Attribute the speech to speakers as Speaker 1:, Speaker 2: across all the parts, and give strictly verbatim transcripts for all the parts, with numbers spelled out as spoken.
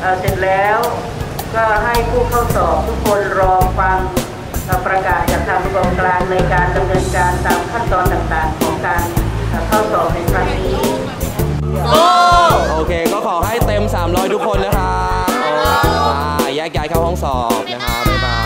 Speaker 1: เสร็จแล้วก็ให้ผู้เข้าสอบทุกคนรอฟังประกาศจากทางกองกลางในการดำเนินการตามขั้นตอนต่างๆของการเข้าสอบในครั้งนี้
Speaker 2: โอเคก็ขอให้เต็มสามร้อยทุกคนนะครับแยกย้ายเข้าห้องสอบนะครับบ๊ายบาย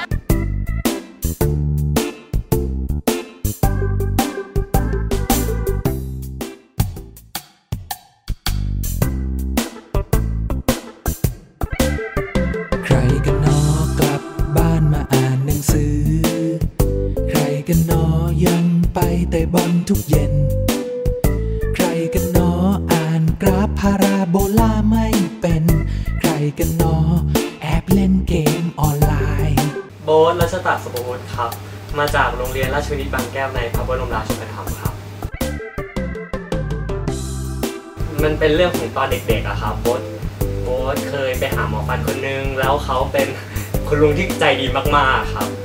Speaker 3: ใครกันนอกลับบ้านมาอ่านหนังสือใครกันนอยังไปแต่บอลทุกเย็นใครกันนออ่านกราฟพาราโบลาไม่เป็นใครกันนอแอบเล่นเกมออนไลน์
Speaker 4: โบ๊ทรัชตะสุภวุฒิครับมาจากโรงเรียนราชวินิตบางแก้วในพระบรมราชูปถัมภ์ครับมันเป็นเรื่องของตอนเด็กๆอะครับโบ๊ทโบ๊ทเคยไปหาหมอฟันคนนึงแล้วเขาเป็นคุณลุงที่ใจดีมากๆครับ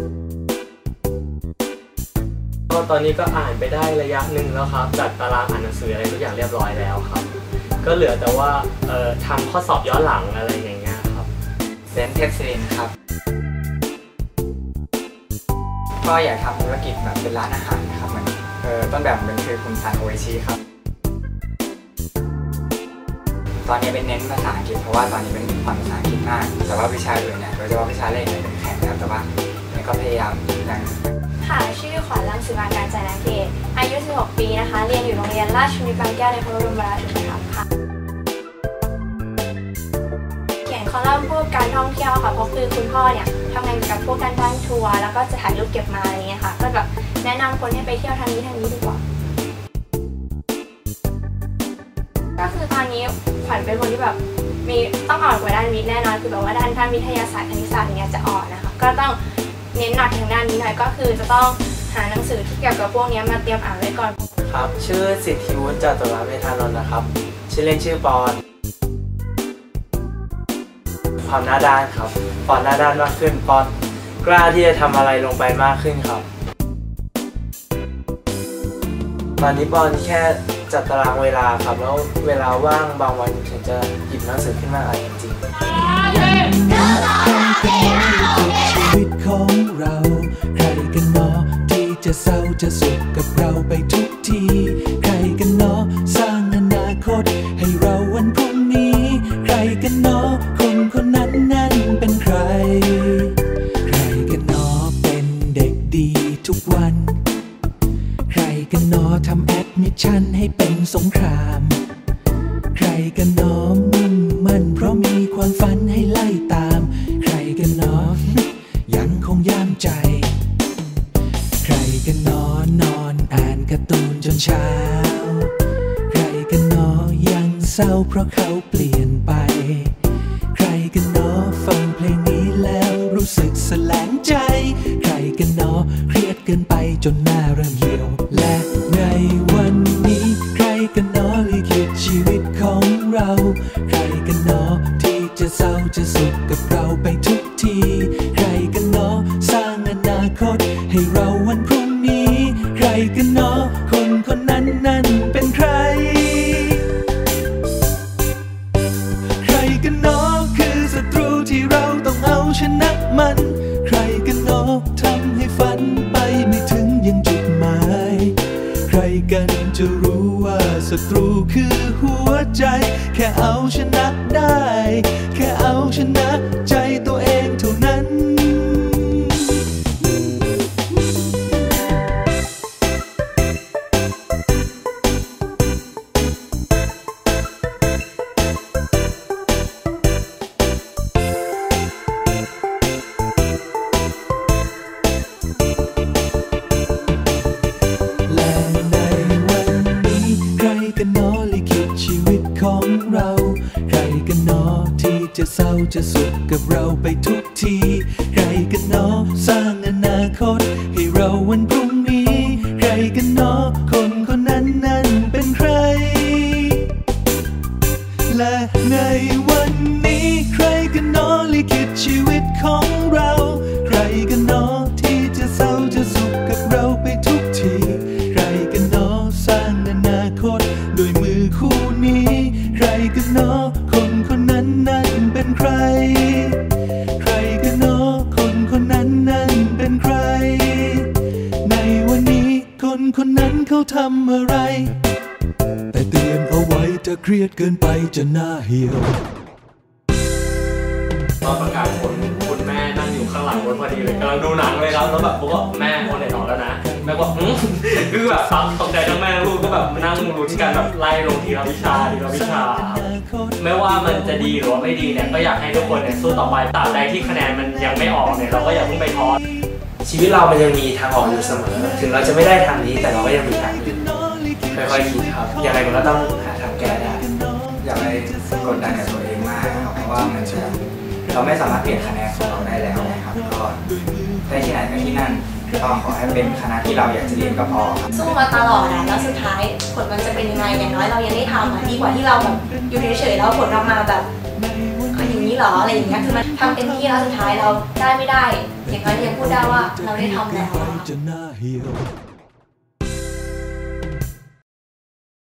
Speaker 4: ก็ตอนนี้ก็อ่านไปได้ระยะหนึ่งแล้วครับจัดตารางอ่านหนังสืออะไรทุกอย่างเรียบร้อยแล้วครับก็เหลือแต่ว่าเอ่อทำข้อสอบย้อนหลังอะไรอย่างเงี้ยครับ
Speaker 5: เซนเทพศิรินครับก็อยากทำธุรกิจแบบเป็นร้านอาหารนะครับเหมือนเอ่อต้นแบบมันคือคุณซันโอเอชิครับตอนนี้เป็นเน้นภาษาอังกฤษเพราะว่าตอนนี้เป็นผ่อนภาษาอังกฤษมากแต่ว่าวิชาอื่นเนี่ยโดยเฉพาะวิชาเลขเนี่ยเป็นแข็งแล้วแต่ว่าเนี่ยก็พยายามยัง
Speaker 6: ค่ะชื่อขวัญรังสิมาการใจนาเกตอายุสิบหกปีนะคะเรียนอยู่โรงเรียนราชวินิตบางแก้วในพระบรมราชูปถัมภ์ค่ะเขียนคอลัมน์พวกการท่องเที่ยวค่ะเพราะคือคุณพ่อเนี่ยทำงานกับพวกการบ้านทัวร์แล้วก็จะถ่ายรูปเก็บมาอะไรเงี้ยค่ะก็แบบแนะนำคนให้ไปเที่ยวทางนี้ทางนี้ดีกว่าก็คือตอนนี้ขวัญเป็นคนที่แบบมีต้องอ่อนกว่าด้านวิทย์แน่นอนคือแบบว่าด้านด้านวิทยาศาสตร์คณิตศาสตร์อย่างเงี้ยจะอ่อนนะคะก็ต้องเน้นหนักทางด้านนี้หน่อยก็คือจะต้องหาหนังสือที่เกี่ยวกับพวกนี้มาเตรียมอ่านไว้ก่อน
Speaker 7: ครับชื่อสิทธิวุฒิจตุรเวทานนท์นะครับชื่อเล่นชื่อปอนความหน้าด้านครับปอนหน้าด้านมากขึ้นปอนกล้าที่จะทำอะไรลงไปมากขึ้นครับตอนนี้ปอนแค่จัดตารางเวลาครับแล้วเวลาว่างบางวันถึงจะหยิบหนังสือขึ้นมาอ่านจริง
Speaker 3: ชีวิตของเราใครกันเนาะที่จะเศร้าจะสุขกับเราไปทุกทีใครกันเนาะสร้างอนาคตให้เราวันพรุ่งนี้ใครกันเนาะคนคนนั้นนั้นเป็นใครใครกันเนาะเป็นเด็กดีทุกวันใครกันเนาะทำแอดมิชชั่นให้เป็นสงครามใครกันเนาะมุ่งมั่นเพราะมีความฝันให้ไล่ตามใครกันเนาะยังคงย่ามใจใครกันเนาะนอนอ่านการ์ตูนจนเช้าใครกันเนาะยังเศร้าเพราะเขาเปลี่ยนไปใครกันเนาะฟังเพลงนี้แล้วรู้สึกแสลงใจใครกันเนาะเครียดเกินไปจนหน้าเริ่มเหี่ยวและในวันนี้ใครกันเนาะลิขิตชีวิตของเราใครกันเนาะที่จะเศร้าจะสุขกับเราไปทุกทีใครกันเนาะสร้างอนาคตให้เราวันพรุ่งนี้ใครกันเนาะคนคนนั้นนั้นเป็นใครใครกันเนาะคือศัตรูที่เราต้องเอาชนะมันใครกันเนาะทำให้ฝันไปไม่ถึงยังจุดหมายใครกันจะรู้ว่าศัตรูคือหัวใจแค่เอาชนะได้แค่เอาชนะใจตัวเองเท่านั้นจะเศร้าจะสุขกับเราไปทุกทีใครกันเนาะสร้างอนาคตให้เราวันพรุ่งนี้ใครกันเนาะคนคนนั้นนั้นเป็นใครและในวันนี้ใครกันเนาะลิขิตชีวิตของเราใครกันเนาะที่จะเศร้าจะสุขกับเราไปทุกทีใครกันเนาะสร้างอนาคตด้วยมือคู่นี้ใครกันเนาะคนคนนั้นนั้นใครใครกันเนาะคนคนนั้นนั้นเป็นใครในวันนี้คนคนนั้นเขาทำอะไรแต่เตือนเอาไว้ถ้าเครียดเกินไปจะหน้าเหี่ยว
Speaker 4: ตอนประกาศผลคุณแม่นั่งอยู่ข้างหลังรถพอดีเลยกำลังดูหนังเลยครับแล้วแบบบอกว่าแม่โอนไหนออกแล้วนะแม่บอกหืมคือแบบฟังตกใจทั้งแม่ทั้งลูกก็แบบนั่งลุ้นกันแบบไล่ลงทีละวิชาทีละวิชาไม่ว่ามันจะดีหรือว่าไม่ดีเนี่ยก็อยากให้ทุกคนเนี่ยสู้ต่อไปตราบใดที่คะแนนมันยังไม่ออกเนี่ยเราก็อย่าเพิ่งไปท้อ
Speaker 7: ชีวิตเรามันยังมีทางออกอยู่เสมอถึงเราจะไม่ได้ทางนี้แต่เราก็ยังมีทางอื่นค่อยๆคิดครับยังไงมันก็ต้องหาทางแก้ได้
Speaker 5: อย่าไปกดดันกับตัวเองมากครับเพราะว่ามันจะเราไม่สามารถเปลี่ยนคะแนนของเราได้แล้วนะครับก็ได้ที่ไหนก็ที่นั่นก็ขอให้เป็นคณะที่เราอยากจะเรียนก็พอครับ
Speaker 8: สู้มาตลอดอะแล้วสุดท้ายผลมันจะเป็นยังไงอย่างน้อยเรายังได้ทำอะดีกว่าที่เราแบบอยู่เฉยๆแล้วผลออกมาแบบอย่างนี้หรออะไรอย่างเงี้ยคือมันทำเต็มที่แล้วสุดท้ายเราได้ไม่ได้อย่างน้อยยังพูดได้ว่าเราได้ทำแล้ว